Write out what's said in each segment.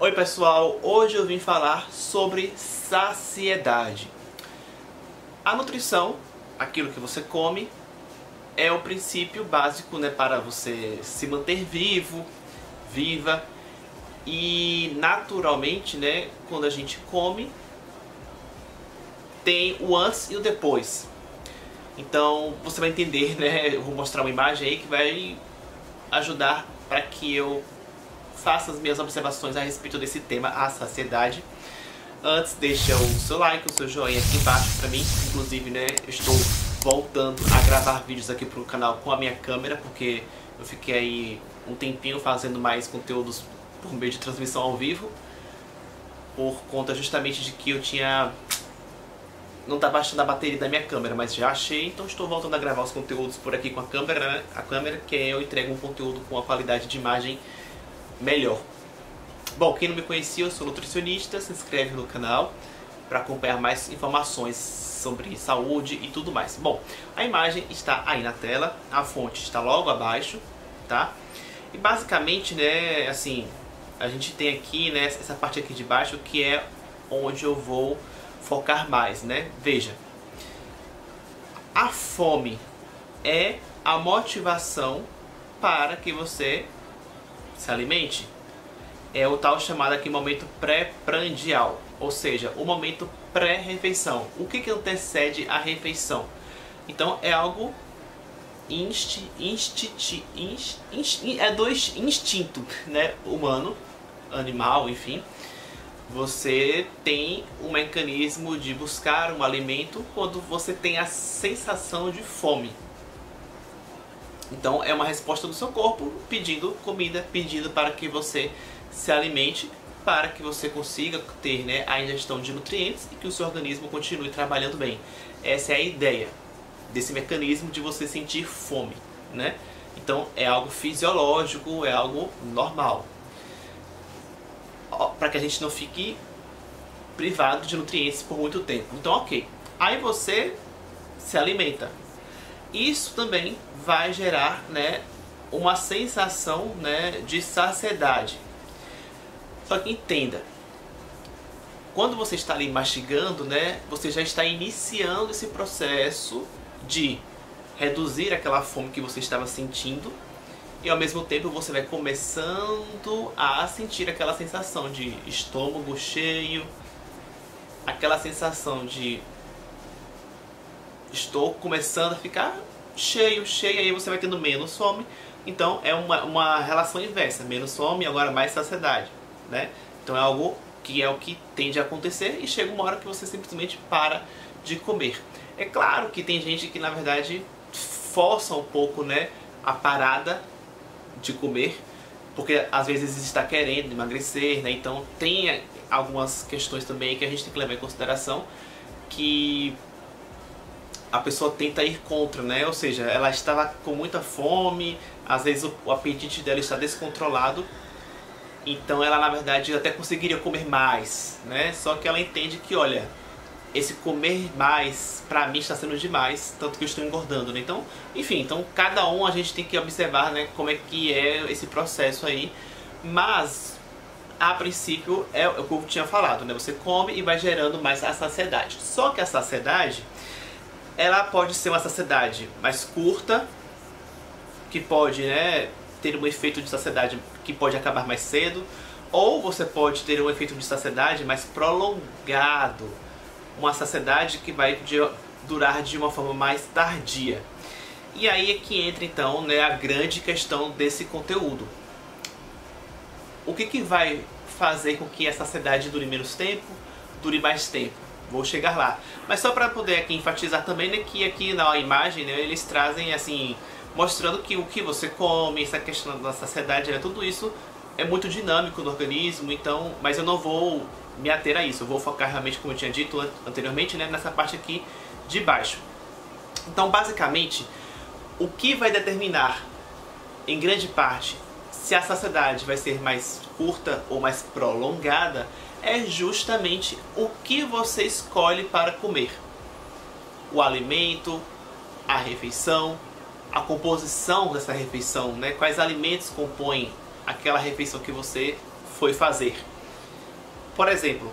Oi pessoal, hoje eu vim falar sobre saciedade. A nutrição, aquilo que você come, é o princípio básico, né, para você se manter vivo, viva. E naturalmente, né, quando a gente come, tem o antes e o depois. Então você vai entender, né, eu vou mostrar uma imagem aí que vai ajudar para que eu faça as minhas observações a respeito desse tema, a saciedade. Antes, deixa o seu like, o seu joinha aqui embaixo para mim. Inclusive, né, eu estou voltando a gravar vídeos aqui pro canal com a minha câmera, porque eu fiquei aí um tempinho fazendo mais conteúdos por meio de transmissão ao vivo, por conta justamente de que eu não tá baixando a bateria da minha câmera, mas já achei, então estou voltando a gravar os conteúdos por aqui com a câmera, né? A câmera que eu entrego um conteúdo com a qualidade de imagem melhor. Bom, quem não me conhecia, eu sou nutricionista, se inscreve no canal para acompanhar mais informações sobre saúde e tudo mais. Bom, a imagem está aí na tela, a fonte está logo abaixo, tá? E basicamente, né, assim, a gente tem aqui, né, essa parte aqui de baixo que é onde eu vou focar mais, né? Veja, a fome é a motivação para que você se alimente. É o tal chamado aqui momento pré-prandial, ou seja, o momento pré-refeição. O que antecede a refeição? Então é algo é do instinto, né, humano, animal, enfim. Você tem um mecanismo de buscar um alimento quando você tem a sensação de fome. Então é uma resposta do seu corpo pedindo comida, pedindo para que você se alimente, para que você consiga ter, né, a ingestão de nutrientes e que o seu organismo continue trabalhando bem. Essa é a ideia desse mecanismo de você sentir fome, né? Então é algo fisiológico, é algo normal, para que a gente não fique privado de nutrientes por muito tempo. Então, ok. Aí você se alimenta. Isso também vai gerar, né, uma sensação, né, de saciedade. Só que entenda, quando você está ali mastigando, né, você já está iniciando esse processo de reduzir aquela fome que você estava sentindo, e ao mesmo tempo você vai começando a sentir aquela sensação de estômago cheio, aquela sensação de estou começando a ficar cheio, aí você vai tendo menos fome. Então é uma relação inversa, menos fome, agora mais saciedade, né? Então é o que tende a acontecer, e chega uma hora que você simplesmente para de comer. É claro que tem gente que na verdade força um pouco, né, a parada de comer, porque às vezes está querendo emagrecer, né? Então tem algumas questões também que a gente tem que levar em consideração, que a pessoa tenta ir contra, né? Ou seja, ela estava com muita fome, às vezes o apetite dela está descontrolado, então ela na verdade até conseguiria comer mais, né? Só que ela entende que, olha, esse comer mais pra mim está sendo demais, tanto que eu estou engordando, né? Então, enfim, então cada um a gente tem que observar, né, como é que é esse processo aí. Mas a princípio é o que eu tinha falado, né? Você come e vai gerando mais a saciedade. Só que a saciedade, ela pode ser uma saciedade mais curta, que pode, né, ter um efeito de saciedade que pode acabar mais cedo, ou você pode ter um efeito de saciedade mais prolongado, uma saciedade que vai durar de uma forma mais tardia. E aí é que entra então, né, a grande questão desse conteúdo. O que vai fazer com que essa saciedade dure menos tempo, dure mais tempo? Vou chegar lá. Mas só para poder aqui enfatizar também, né, que aqui na imagem, né, eles trazem assim, mostrando que o que você come, essa questão da saciedade, né, tudo isso é muito dinâmico no organismo. Então, mas eu não vou me ater a isso, eu vou focar realmente, como eu tinha dito anteriormente, né, nessa parte aqui de baixo. Então, basicamente, o que vai determinar, em grande parte, se a saciedade vai ser mais curta ou mais prolongada, é justamente o que você escolhe para comer. O alimento, a refeição, a composição dessa refeição, né? Quais alimentos compõem aquela refeição que você foi fazer. Por exemplo,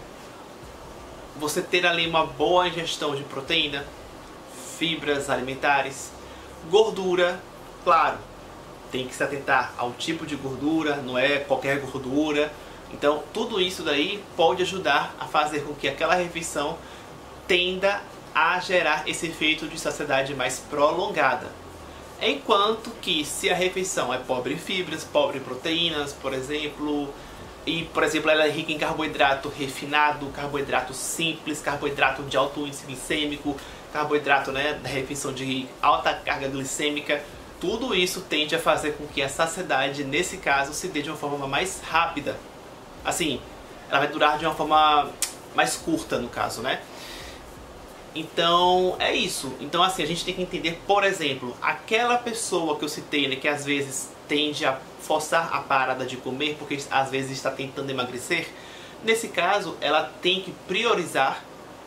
você ter ali uma boa ingestão de proteína, fibras alimentares, gordura, claro, tem que se atentar ao tipo de gordura, não é qualquer gordura. Então tudo isso daí pode ajudar a fazer com que aquela refeição tenda a gerar esse efeito de saciedade mais prolongada. Enquanto que se a refeição é pobre em fibras, pobre em proteínas, por exemplo, e por exemplo ela é rica em carboidrato refinado, carboidrato simples, carboidrato de alto índice glicêmico, carboidrato, né, da refeição de alta carga glicêmica, tudo isso tende a fazer com que a saciedade, nesse caso, se dê de uma forma mais rápida. Assim, ela vai durar de uma forma mais curta, no caso, né? Então, é isso. Então, assim, a gente tem que entender, por exemplo, aquela pessoa que eu citei, né, que às vezes tende a forçar a parada de comer, porque às vezes está tentando emagrecer. Nesse caso, ela tem que priorizar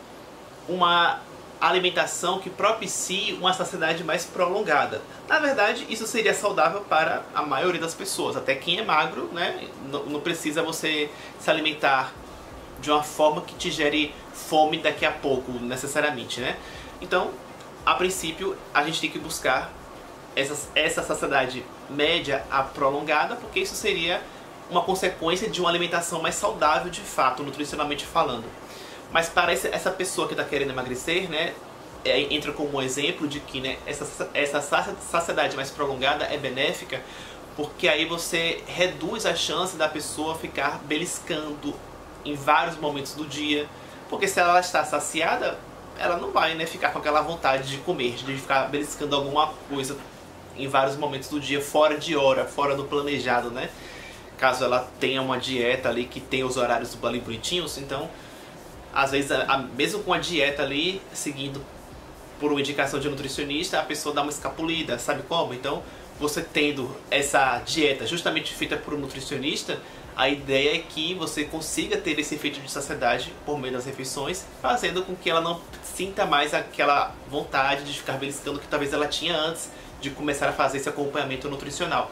uma alimentação que propicie uma saciedade mais prolongada. Na verdade, isso seria saudável para a maioria das pessoas. Até quem é magro, né, não precisa você se alimentar de uma forma que te gere fome daqui a pouco, necessariamente, né? Então, a princípio, a gente tem que buscar essa saciedade média a prolongada, porque isso seria uma consequência de uma alimentação mais saudável, de fato, nutricionalmente falando. Mas para essa pessoa que está querendo emagrecer, né, entra como um exemplo de que, né, essa saciedade mais prolongada é benéfica, porque aí você reduz a chance da pessoa ficar beliscando em vários momentos do dia, porque se ela está saciada, ela não vai, né, ficar com aquela vontade de comer, de ficar beliscando alguma coisa em vários momentos do dia, fora de hora, fora do planejado, né? Caso ela tenha uma dieta ali que tem os horários ali bonitinhos, então às vezes, mesmo com a dieta ali, seguindo por uma indicação de nutricionista, a pessoa dá uma escapulida, sabe como? Então, você tendo essa dieta justamente feita por um nutricionista, a ideia é que você consiga ter esse efeito de saciedade por meio das refeições, fazendo com que ela não sinta mais aquela vontade de ficar beliscando que talvez ela tinha antes de começar a fazer esse acompanhamento nutricional.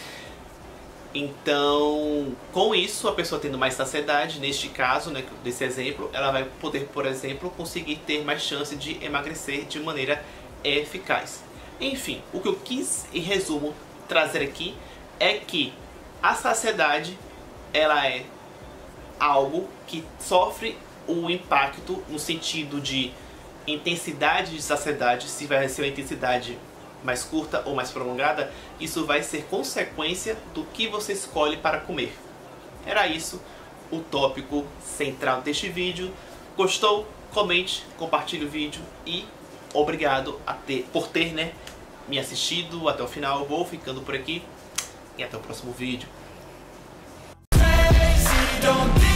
Então, com isso, a pessoa tendo mais saciedade, neste caso, né, desse exemplo, ela vai poder, por exemplo, conseguir ter mais chance de emagrecer de maneira eficaz. Enfim, o que eu quis, em resumo, trazer aqui é que a saciedade, ela é algo que sofre o impacto no sentido de intensidade de saciedade, se vai ser uma intensidade mais curta ou mais prolongada, isso vai ser consequência do que você escolhe para comer. Era isso o tópico central deste vídeo. Gostou? Comente, compartilhe o vídeo e obrigado por ter, né, me assistido até o final. Vou ficando por aqui e até o próximo vídeo.